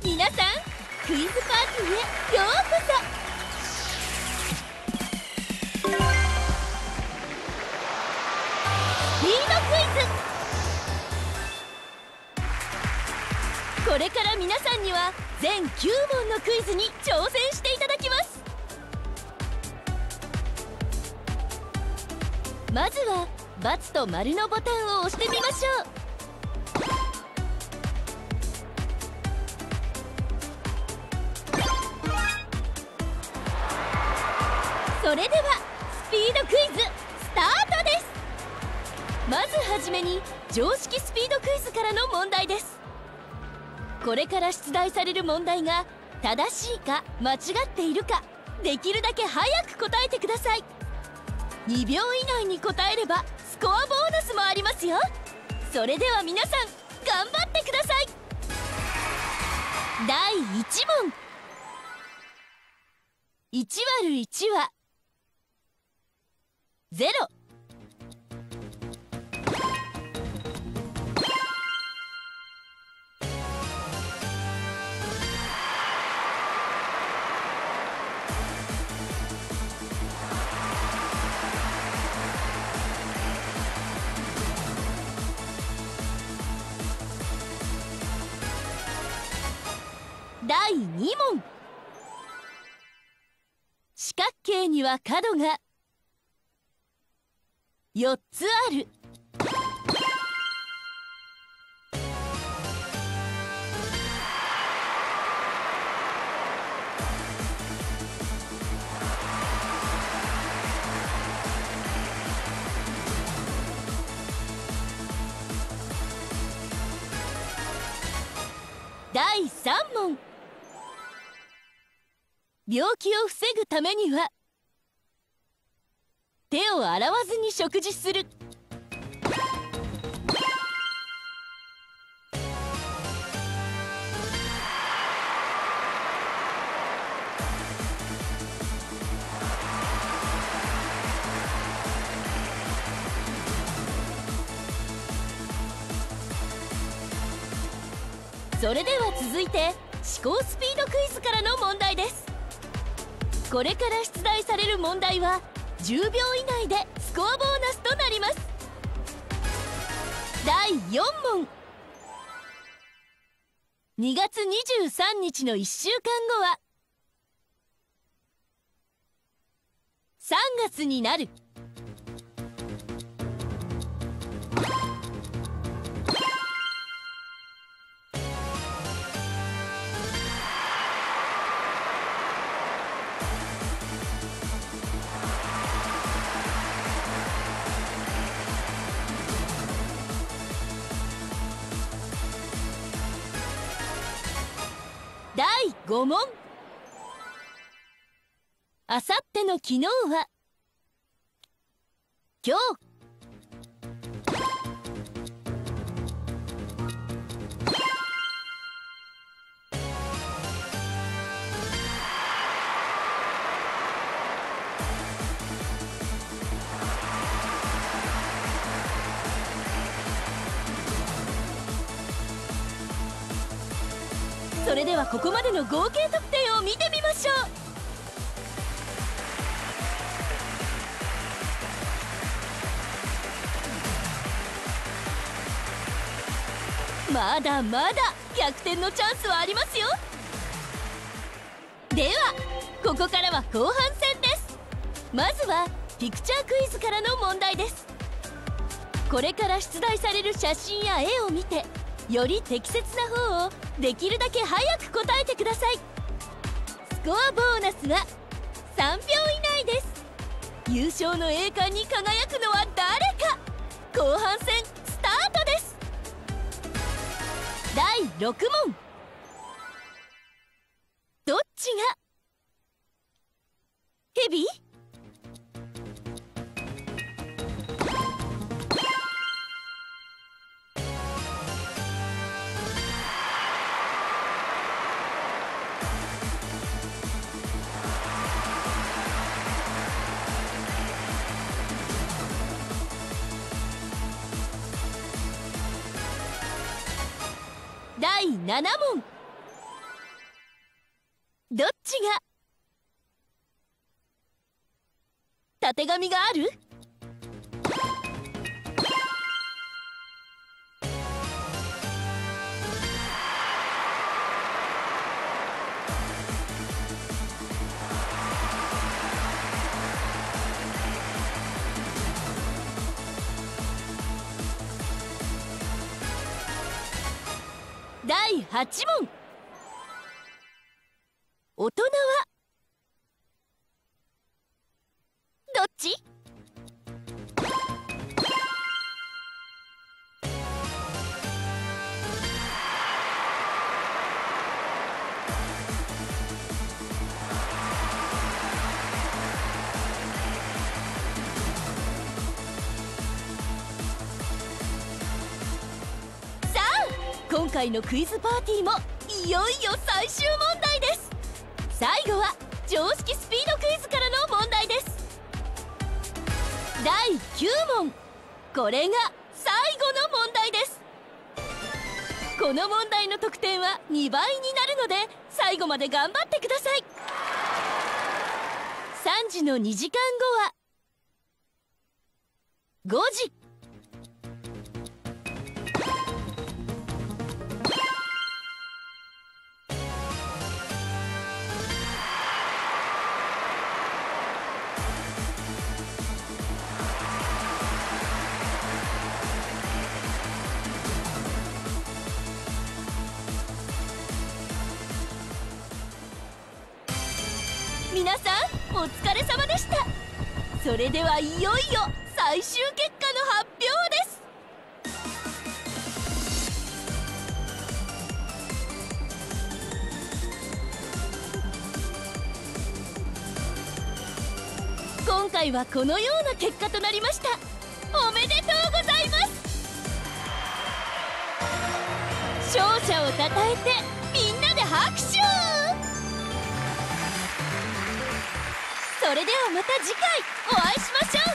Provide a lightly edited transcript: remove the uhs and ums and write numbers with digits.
皆さん、クイズパーティーへようこそ。スピードクイズ。これから皆さんには全9問のクイズに挑戦していただきます。まずは×と丸のボタンを押してみましょう。それではスピードクイズスタートです。まずはじめに常識スピードクイズからの問題です。これから出題される問題が正しいか間違っているか、できるだけ早く答えてください。2秒以内に答えればスコアボーナスもありますよ。それでは皆さん頑張ってください。第1問。1÷1は0。第2問。四角形には角が4つある。第3問。病気を防ぐためには手を洗わずに食事する。それでは続いて思考スピードクイズからの問題です。これから出題される問題は10秒以内でスコアボーナスとなります。第4問。2月23日の1週間後は3月になる。第5問。あさっての昨日は今日。それではここまでの合計得点を見てみましょう。まだまだ逆転のチャンスはありますよ。ではここからは後半戦です。まずはピクチャークイズからの問題です。これから出題される写真や絵を見てより適切な方をできるだけ早く答えてください。スコアボーナスは3秒以内です。優勝の栄冠に輝くのは誰か。後半戦スタートです。第6問。どっちがヘビ？第7問。 どっちがたてがみがある？第8問。大人はどっち？さあ、今回のクイズパーティーもいよいよ最終問題です。最後は常識スピードクイズからの問題です。第9問。これが最後の問題です。この問題の得点は2倍になるので最後まで頑張ってください。3時の2時間後は5時。皆さんお疲れ様でした。それではいよいよ最終結果の発表です。今回はこのような結果となりました。おめでとうございます。勝者をたたえてみんなで拍手。それではまた次回お会いしましょう。